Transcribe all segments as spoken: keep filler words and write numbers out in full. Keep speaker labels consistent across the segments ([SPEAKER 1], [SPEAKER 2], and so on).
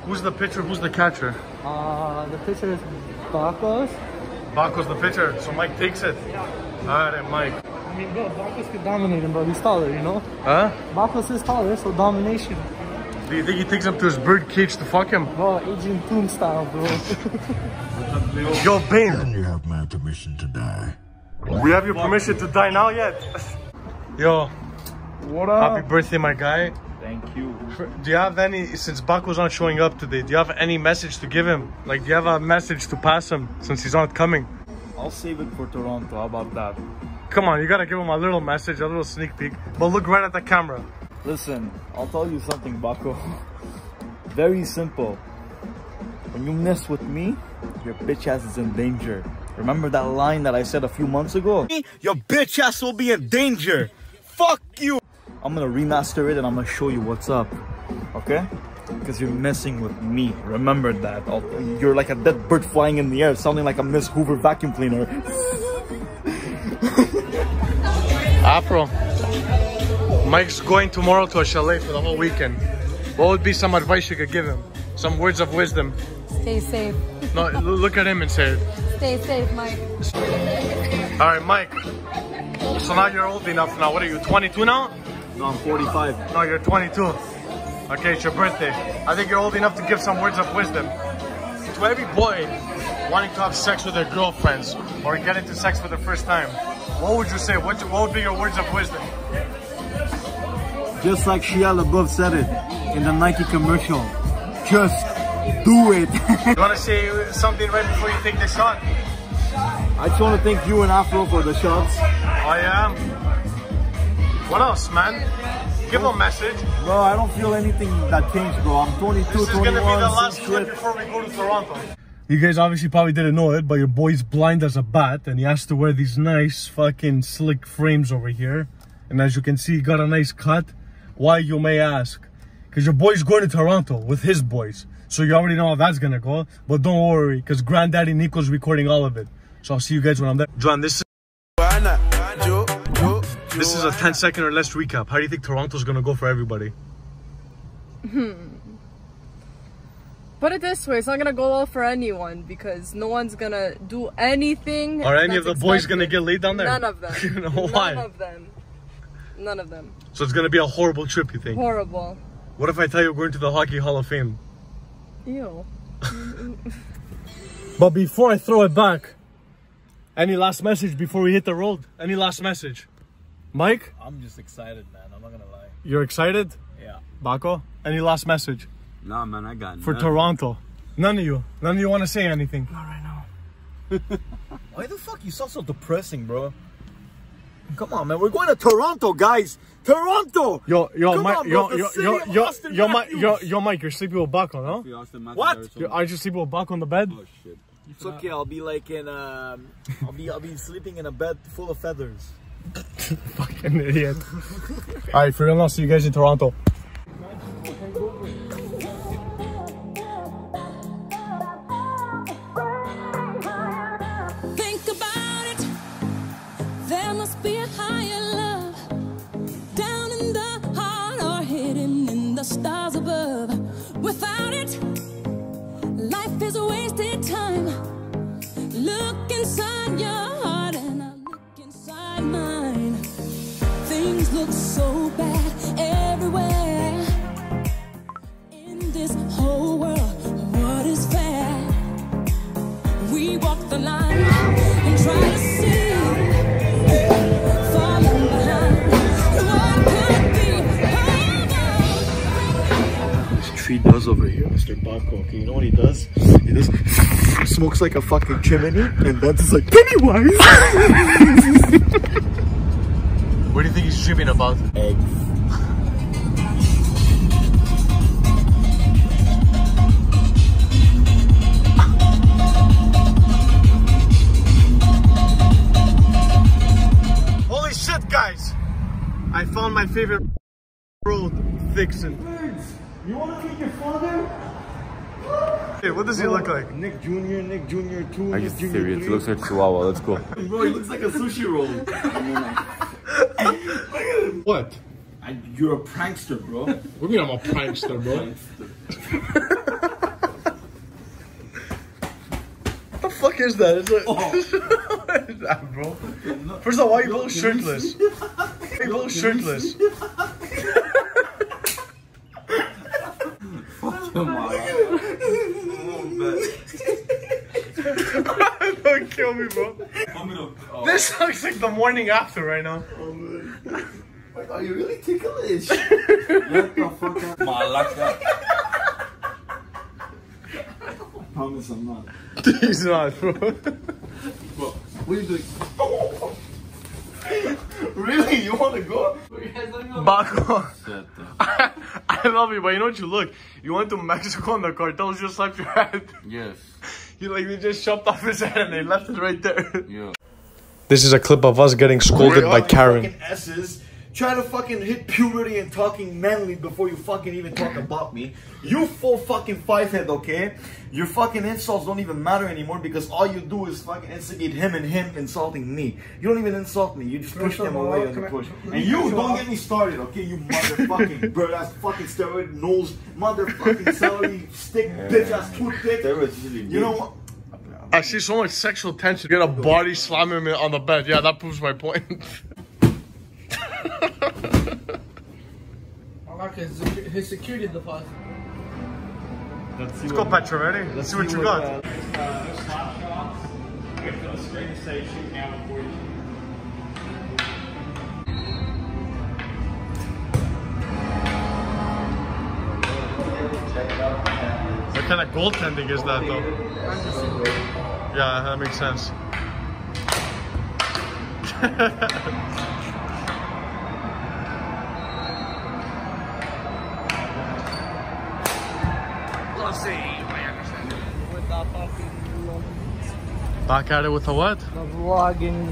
[SPEAKER 1] Who's the pitcher? Who's the catcher?
[SPEAKER 2] Uh, the pitcher is Bakos.
[SPEAKER 1] Baco's the pitcher, so Mike takes it.
[SPEAKER 2] Yeah.
[SPEAKER 1] Alright, Mike.
[SPEAKER 2] I mean, bro, Bakos could dominate him, bro. He's taller, you know?
[SPEAKER 1] Huh?
[SPEAKER 2] Bakos is taller, so domination.
[SPEAKER 1] Do you think he takes him to his bird cage to fuck him?
[SPEAKER 2] Bro, Adrian Toom style, bro.
[SPEAKER 1] Yo, Bane.
[SPEAKER 3] And you have my permission to die.
[SPEAKER 1] We have your permission to die now yet? Yo.
[SPEAKER 2] What up?
[SPEAKER 1] Happy birthday, my guy.
[SPEAKER 4] Thank you.
[SPEAKER 1] Do you have any, since Baco's not showing up today, do you have any message to give him? Like, do you have a message to pass him since he's not coming?
[SPEAKER 4] I'll save it for Toronto. How about that?
[SPEAKER 1] Come on, you gotta give him a little message, a little sneak peek. But look right at the camera.
[SPEAKER 4] Listen, I'll tell you something, Baco. Very simple. When you mess with me, your bitch ass is in danger. Remember that line that I said a few months ago? Your bitch ass will be in danger. Fuck you. I'm gonna remaster it and I'm gonna show you what's up. Okay? Because you're messing with me. Remember that. I'll, you're like a dead bird flying in the air, sounding like a Miss Hoover vacuum cleaner.
[SPEAKER 1] Afro. Mike's going tomorrow to a chalet for the whole weekend. What would be some advice you could give him? Some words of wisdom?
[SPEAKER 5] Stay safe.
[SPEAKER 1] No, look at him and say it.
[SPEAKER 5] Stay safe, Mike.
[SPEAKER 1] Alright, Mike. So now you're old enough now. What are you, twenty-two now?
[SPEAKER 4] No, I'm forty-five.
[SPEAKER 1] No, you're twenty-two. Okay, it's your birthday. I think you're old enough to give some words of wisdom. To every boy wanting to have sex with their girlfriends or get into sex for the first time, what would you say? What, what would be your words of wisdom?
[SPEAKER 4] Just like Shia LaBeouf said it in the Nike commercial. Just do it.
[SPEAKER 1] You want to say something right before you take the shot?
[SPEAKER 4] I just want to thank you and Afro for the shots.
[SPEAKER 1] Oh yeah? What else, man? Give a message.
[SPEAKER 4] Bro, I don't feel anything that changed, bro. I'm twenty-two,
[SPEAKER 1] This is
[SPEAKER 4] twenty-one,
[SPEAKER 1] gonna be the last
[SPEAKER 4] same
[SPEAKER 1] clip
[SPEAKER 4] shit.
[SPEAKER 1] before we go to Toronto. You guys obviously probably didn't know it, but your boy's blind as a bat and he has to wear these nice fucking slick frames over here. And as you can see, he got a nice cut. Why, you may ask? Because your boy's going to Toronto with his boys. So you already know how that's gonna go. But don't worry, because Granddaddy Nico's recording all of it. So I'll see you guys when I'm there. John, this is... This is a ten second or less recap. How do you think Toronto's gonna go for everybody?
[SPEAKER 5] Hmm. Put it this way, it's not gonna go well for anyone because no one's gonna do anything.
[SPEAKER 1] Are any of the
[SPEAKER 5] expected.
[SPEAKER 1] boys gonna get laid down there?
[SPEAKER 5] None of them.
[SPEAKER 1] You know why?
[SPEAKER 5] None of them. None of them.
[SPEAKER 1] So it's gonna be a horrible trip, you think?
[SPEAKER 5] Horrible.
[SPEAKER 1] What if I tell you we're going to the Hockey Hall of Fame?
[SPEAKER 5] Ew.
[SPEAKER 1] But before I throw it back, any last message before we hit the road? Any last message? Mike?
[SPEAKER 4] I'm just excited, man. I'm not gonna lie.
[SPEAKER 1] You're excited?
[SPEAKER 4] Yeah.
[SPEAKER 1] Baco? Any last message?
[SPEAKER 6] Nah, man, I got
[SPEAKER 1] For
[SPEAKER 6] nothing.
[SPEAKER 1] Toronto? None of you. None of you want to say anything.
[SPEAKER 2] Not right now.
[SPEAKER 4] Why the fuck you sound so depressing, bro? Come on, man. We're going to Toronto, guys. Toronto!
[SPEAKER 1] Yo, yo,
[SPEAKER 4] Come
[SPEAKER 1] Mike,
[SPEAKER 4] on,
[SPEAKER 1] yo,
[SPEAKER 4] bro.
[SPEAKER 1] yo,
[SPEAKER 4] The city
[SPEAKER 1] yo,
[SPEAKER 4] of
[SPEAKER 1] yo,
[SPEAKER 4] Austin
[SPEAKER 1] yo, Mike,
[SPEAKER 4] Matthews.
[SPEAKER 1] yo, yo, Mike, you're sleeping with Baco, no?
[SPEAKER 6] Free Austin Matthews,
[SPEAKER 4] What?
[SPEAKER 6] Arizona.
[SPEAKER 1] You're, aren't you sleeping with Baco on the bed?
[SPEAKER 6] Oh shit.
[SPEAKER 4] It's okay. I'll be like in um. I'll be I'll be sleeping in a bed full of feathers.
[SPEAKER 1] Fucking idiot. Alright, for real now, see you guys in Toronto.
[SPEAKER 7] Think about it. There must be a higher love down in the heart or hidden in the stars above. Without it, life is a wasted time. Look inside your heart and I look inside mine. Things look so bad everywhere. In this whole world, what is fair? We walk the line and try to see, falling behind. What could be?
[SPEAKER 4] This tree does over here, Mister Baco. Okay, you know what he does? He does smokes like a fucking chimney and dances like Pennywise.
[SPEAKER 1] What do you think he's dreaming about?
[SPEAKER 4] Eggs.
[SPEAKER 1] Holy shit, guys! I found my favorite road, Thixon.
[SPEAKER 4] You want to meet your father?
[SPEAKER 1] Hey, what does he look like?
[SPEAKER 4] Nick Junior, Nick Junior two,
[SPEAKER 6] Are you
[SPEAKER 4] Nick Junior
[SPEAKER 6] serious?
[SPEAKER 4] three.
[SPEAKER 6] It looks like Chihuahua. Let's go.
[SPEAKER 4] Bro, he looks like a sushi roll.
[SPEAKER 1] What?
[SPEAKER 4] I, you're a prankster, bro.
[SPEAKER 1] What do you mean I'm a prankster, bro? fuck is that? It's like, what is that, bro? First of all, why are you both shirtless? Why are you both shirtless? Don't kill me, bro. This looks like the morning after right now.
[SPEAKER 4] Are you really ticklish?
[SPEAKER 6] What the fuck? Malaka. I promise I'm not.
[SPEAKER 1] He's not, bro.
[SPEAKER 6] What are you doing?
[SPEAKER 4] Really? You want to go?
[SPEAKER 1] Baco. I, I love you, but you know what you look? You went to Mexico and the cartels just slapped your head.
[SPEAKER 6] Yes.
[SPEAKER 1] You like they just chopped off his head and they left it right there.
[SPEAKER 6] Yeah.
[SPEAKER 1] This is a clip of us getting scolded by Karen.
[SPEAKER 4] Fucking S's. Try to fucking hit puberty and talking manly before you fucking even talk about me. You full fucking five head, okay? Your fucking insults don't even matter anymore because all you do is fucking instigate him and him insulting me. You don't even insult me. You just push them away on the push. And you don't get me started, okay? You motherfucking bird ass fucking steroid nose motherfucking celery stick bitch ass toothpick. You know what?
[SPEAKER 1] I see so much sexual tension. Get a body slamming me on the bed. Yeah, that proves my point.
[SPEAKER 2] I like his, his security deposit.
[SPEAKER 1] Let's, Let's go, Petra. Ready? Let's see what you got.
[SPEAKER 8] Uh, slap shot. Wait for the screen to say shoot down before you.
[SPEAKER 1] What kind of goaltending is that, though? Yeah, that makes sense.
[SPEAKER 2] With the fucking
[SPEAKER 1] Back at it with a what?
[SPEAKER 2] the vlogging.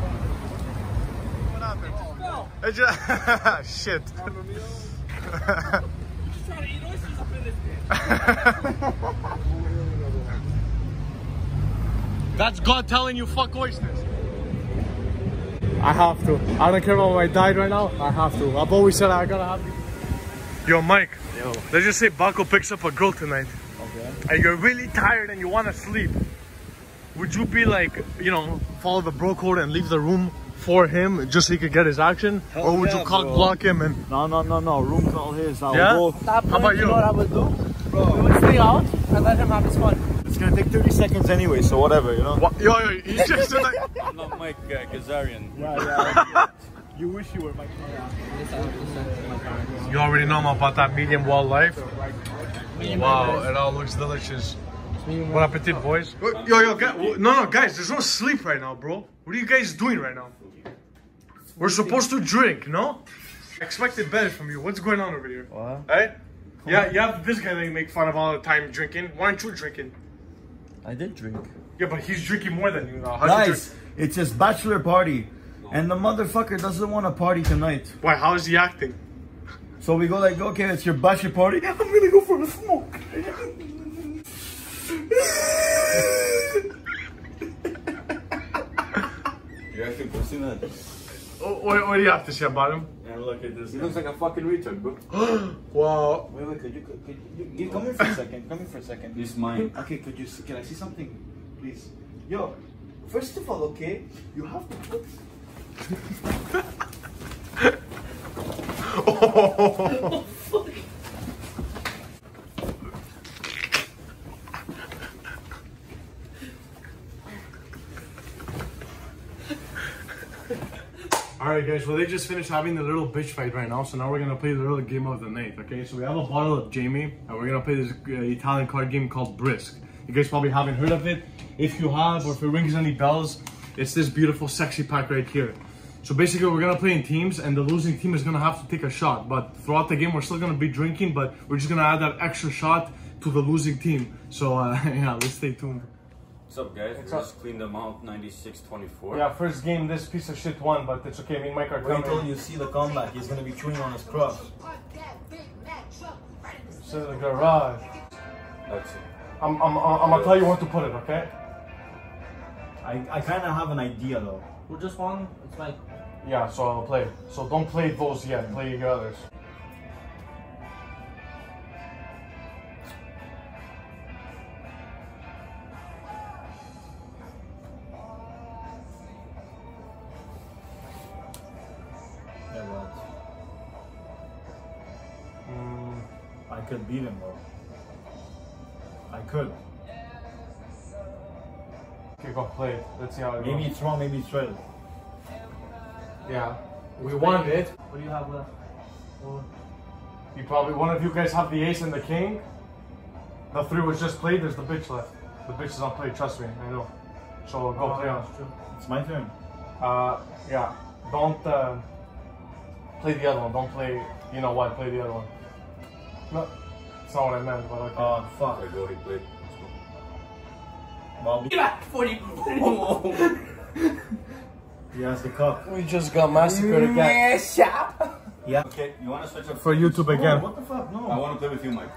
[SPEAKER 1] What happened? No. It just shit. That's God telling you fuck oysters. I have to. I don't care about my diet right now. I have to. I've always said I gotta have to. Yo, Mike. Yo. Let's just say Baco picks up a girl tonight. Okay. And you're really tired and you want to sleep. Would you be like, you know, follow the bro code and leave the room for him just so he could get his action?
[SPEAKER 4] Hell
[SPEAKER 1] or would
[SPEAKER 4] yeah,
[SPEAKER 1] you cock
[SPEAKER 4] bro.
[SPEAKER 1] block him and...
[SPEAKER 4] No, no, no, no. Room's all his. I'll
[SPEAKER 1] Yeah?
[SPEAKER 4] go.
[SPEAKER 2] That
[SPEAKER 1] How about
[SPEAKER 2] you
[SPEAKER 1] you?
[SPEAKER 2] know what I would do? Bro, we would stay out and let him have his fun.
[SPEAKER 4] It's gonna take thirty seconds anyway, so whatever, you know?
[SPEAKER 1] What? Yo, yo, you just said like...
[SPEAKER 6] I'm not Mike uh, Gazarian.
[SPEAKER 4] Yeah, yeah. You wish you were my
[SPEAKER 1] You already know about that medium well life. Wow, it all looks delicious. Bon appetit, boys. Yo, yo, guys, no, no, guys, there's no sleep right now, bro. What are you guys doing right now? We're supposed to drink, no? I expected better from you. What's going on over here?
[SPEAKER 4] What?
[SPEAKER 1] Hey? Yeah, you have this guy that you make fun of all the time drinking. Why aren't you drinking?
[SPEAKER 4] I did drink.
[SPEAKER 1] Yeah, but he's drinking more than you now. How'd you
[SPEAKER 4] Guys, it's his bachelor party. And the motherfucker doesn't want to party tonight.
[SPEAKER 1] Why, how is he acting?
[SPEAKER 4] So we go like, okay, it's your bachelor party. I'm gonna go for a smoke.
[SPEAKER 6] You're actually pushing that.
[SPEAKER 1] Oh, what, what do you have to say about him?
[SPEAKER 6] And look at this. He looks like a fucking retard, bro.
[SPEAKER 1] Wow.
[SPEAKER 4] Wait, wait, could you, could, could you, you come here for a second, come here for a second.
[SPEAKER 6] He's mine.
[SPEAKER 4] Okay, could you, see- can I see something, please? Yo, first of all, okay, you have to put...
[SPEAKER 1] Oh. Alright guys, well they just finished having the little bitch fight right now, so now we're gonna play the little game of the night, okay? So we have a bottle of Jamie, and we're gonna play this uh, Italian card game called Brisk. You guys probably haven't heard of it. If you have, or if it rings any bells, it's this beautiful sexy pack right here. So basically we're gonna play in teams, and the losing team is gonna have to take a shot, but throughout the game we're still gonna be drinking, but we're just gonna add that extra shot to the losing team. So uh, yeah, let's stay tuned.
[SPEAKER 6] What's up, guys? We just cleaned them out ninety-six twenty-four.
[SPEAKER 1] Yeah, first game this piece of shit won, but it's okay, me and Mike are
[SPEAKER 4] Wait
[SPEAKER 1] coming.
[SPEAKER 4] until you see the comeback, he's gonna be chewing on his crust.
[SPEAKER 1] Sit in the garage.
[SPEAKER 6] That's it.
[SPEAKER 1] I'm, I'm, I'm gonna tell you where to put it, okay?
[SPEAKER 4] I, I kinda have an idea though.
[SPEAKER 2] We're just one. It's like
[SPEAKER 1] Yeah, so I'll play. So don't play those yet, play your others.
[SPEAKER 4] could beat him, bro. I could.
[SPEAKER 1] Okay, go play it. Let's see how it
[SPEAKER 4] Maybe
[SPEAKER 1] goes.
[SPEAKER 4] it's wrong, maybe it's right.
[SPEAKER 1] Yeah. We won it.
[SPEAKER 2] What do you have left?
[SPEAKER 1] Well, you probably, one of you guys have the ace and the king. The three was just played, there's the bitch left. The bitch is on play, trust me, I know. So go play on.
[SPEAKER 4] It's my turn.
[SPEAKER 1] Uh, yeah. Don't uh, play the other one. Don't play, you know what, play the other one. No, that's not what I meant, but okay.
[SPEAKER 4] Oh, fuck.
[SPEAKER 6] There you go, he played.
[SPEAKER 4] Well, he has the cup.
[SPEAKER 2] We just got massacred again.
[SPEAKER 4] Yeah.
[SPEAKER 6] Okay, you want to switch up
[SPEAKER 1] For YouTube again.
[SPEAKER 4] Oh, what the fuck? No.
[SPEAKER 6] I want to play with you, Mike.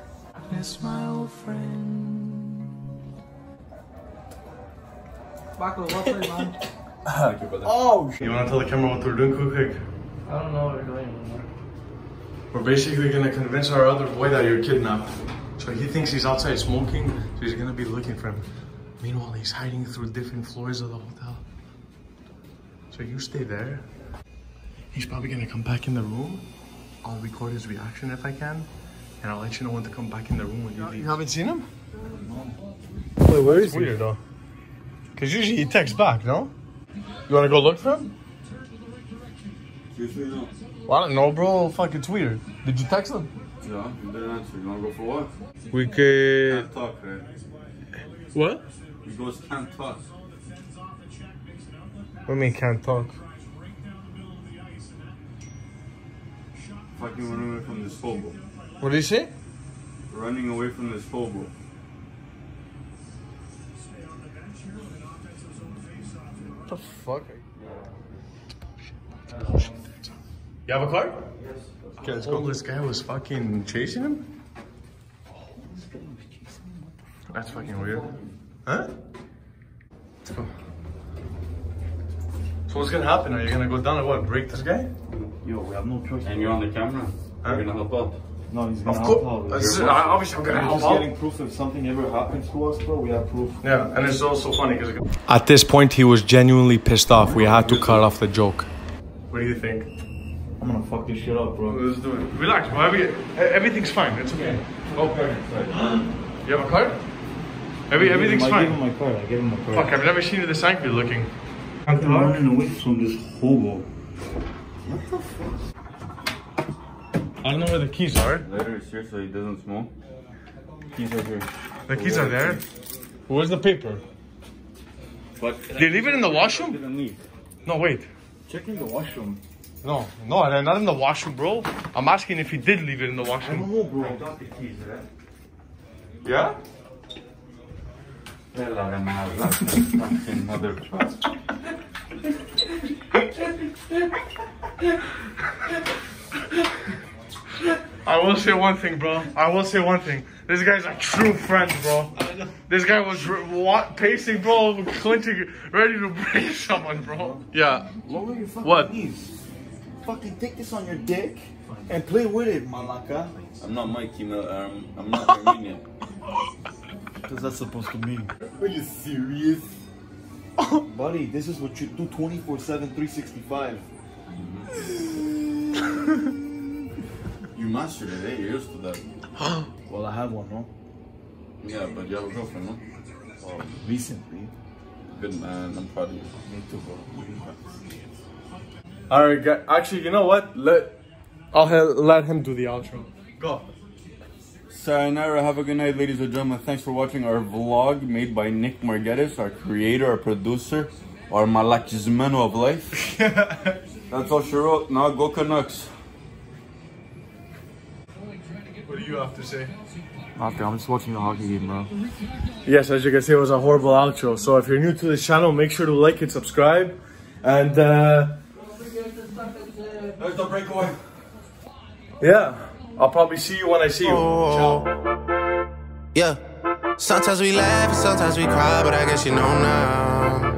[SPEAKER 2] Baco, well played, man.
[SPEAKER 6] Thank you, brother.
[SPEAKER 4] Oh,
[SPEAKER 1] You want to tell the camera what we're doing, quick?
[SPEAKER 2] I don't know what you're doing anymore.
[SPEAKER 1] We're basically gonna convince our other boy that you're kidnapped. So he thinks he's outside smoking, so he's gonna be looking for him. Meanwhile, he's hiding through different floors of the hotel. So you stay there. He's probably gonna come back in the room. I'll record his reaction if I can, and I'll let you know when to come back in the room when you leave. You haven't seen him? No. Wait, where is he? Weird though. Cause usually he texts back, no? You wanna go look for him?
[SPEAKER 6] Usually no.
[SPEAKER 1] Well, I don't know, bro. Fuck, it's weird. Did you text him?
[SPEAKER 6] Yeah, you didn't answer. You want to go for what?
[SPEAKER 1] We could.
[SPEAKER 6] Can't talk, right?
[SPEAKER 1] What?
[SPEAKER 6] You guys can't talk.
[SPEAKER 1] What do you mean can't talk?
[SPEAKER 6] Fucking running away from this hobo.
[SPEAKER 1] What did he say?
[SPEAKER 6] Running away from this hobo.
[SPEAKER 1] What the fuck? You have a card? Yes. Okay, let's go. Oh, this guy was fucking chasing him? That's fucking weird. Huh? Let's go. So what's gonna happen? Are you gonna go down and what? Break this guy?
[SPEAKER 4] yo, we have no choice.
[SPEAKER 6] And you're on the camera.
[SPEAKER 1] Huh?
[SPEAKER 6] You're gonna help out.
[SPEAKER 4] No, he's gonna
[SPEAKER 1] Of
[SPEAKER 4] help
[SPEAKER 1] course.
[SPEAKER 4] out.
[SPEAKER 1] This is-
[SPEAKER 4] We're
[SPEAKER 1] I- Obviously, I'm gonna help
[SPEAKER 4] just
[SPEAKER 1] out.
[SPEAKER 4] getting proof if something ever happens to us, bro. We have proof.
[SPEAKER 1] Yeah, and it's also funny because at this point he was genuinely pissed off. We had to cut off the joke. What do you think?
[SPEAKER 4] I'm gonna fuck this shit up, bro.
[SPEAKER 1] Let's do it. Relax, bro. Every- Everything's fine. It's okay. Okay. You have a card? Every, everything's
[SPEAKER 4] I
[SPEAKER 1] fine.
[SPEAKER 4] gave him my card. I gave him my card.
[SPEAKER 1] Fuck, I've never seen you this angry looking.
[SPEAKER 4] I'm running away from this hobo.
[SPEAKER 1] I don't know where the keys are.
[SPEAKER 6] Later, it's here so he doesn't smoke.
[SPEAKER 4] Keys are here.
[SPEAKER 1] The keys are there. Where's the paper?
[SPEAKER 6] But
[SPEAKER 1] Did you leave it in the washroom?
[SPEAKER 6] didn't leave.
[SPEAKER 1] No, wait.
[SPEAKER 4] Check in the washroom.
[SPEAKER 1] No, no, they're not in the washroom, bro. I'm asking if he did leave it in the
[SPEAKER 4] I don't
[SPEAKER 1] washroom.
[SPEAKER 4] know, bro.
[SPEAKER 6] Got the keys, right?
[SPEAKER 1] Yeah?
[SPEAKER 6] Hela den här fucking motherfucker.
[SPEAKER 1] I will say one thing, bro. I will say one thing. This guy's a true friend, bro. This guy was what, pacing, bro, clinching, ready to break someone, bro. Yeah.
[SPEAKER 4] Lower your fucking
[SPEAKER 1] What?
[SPEAKER 4] knees. Fucking take this on your dick and play with it, malaka.
[SPEAKER 6] I'm not Mikey, um, I'm not Armenian.
[SPEAKER 4] What's that supposed to mean?
[SPEAKER 6] Are you serious?
[SPEAKER 4] Buddy, this is what you do twenty-four seven, three sixty-five.
[SPEAKER 6] You mastered it, eh? You're used to that.
[SPEAKER 4] Well, I have one, no?
[SPEAKER 6] Yeah, but you have a girlfriend, no?
[SPEAKER 4] Well, recently.
[SPEAKER 6] Good man, I'm proud of you.
[SPEAKER 4] Me too, bro.
[SPEAKER 1] Alright, guys. Actually, you know what? Let I'll ha- let him do the outro. Go.
[SPEAKER 6] Sayonara, have a good night, ladies and gentlemen. Thanks for watching our vlog made by Nick Margetis, our creator, our producer, our malakizmeno of life. That's all she wrote. Now go Canucks.
[SPEAKER 1] What do you have to say?
[SPEAKER 4] Nothing, I'm just watching the hockey game, bro.
[SPEAKER 1] Yes, as you can see, it was a horrible outro. So if you're new to this channel, make sure to like and subscribe. And uh,
[SPEAKER 6] There's the breakaway.
[SPEAKER 1] yeah, I'll probably see you when I see you. Ciao.
[SPEAKER 9] Yeah, sometimes we laugh and sometimes we cry, but I guess you know now.